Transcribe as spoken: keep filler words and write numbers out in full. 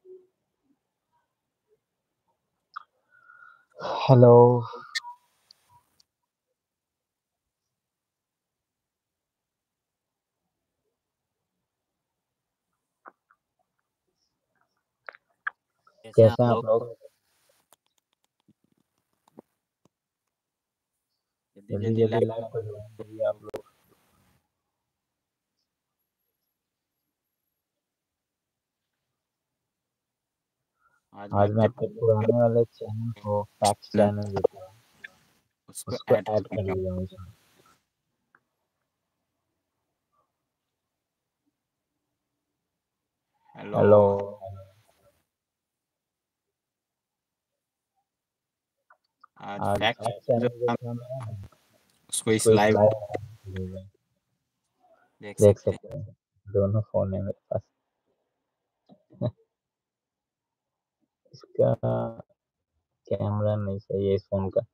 Hello. कैसे हैं कैसे आप हैं आप लोग? लोग? जल्दी जल्दी जल्दी जल्दी लाइव। लाइव पर ज्वाइन करिए आप लोग। आज मैं आज मैं अपने अपने पुराने वाले चैनल को फैक्ट चैनल चैनल जो था उसको उसको ऐड ऐड कर करेंगे। लिया हूँ इसमें। हेलो। हेलो। आज आज फैक्ट फैक्ट जो चैनल जो था था ना उसको इस उसको इस लाइव लाइव में देख देख सकते हैं। सकते हैं। दोनों फोन है मेरे पास। इसका कैमरा नहीं सही है इस फोन का।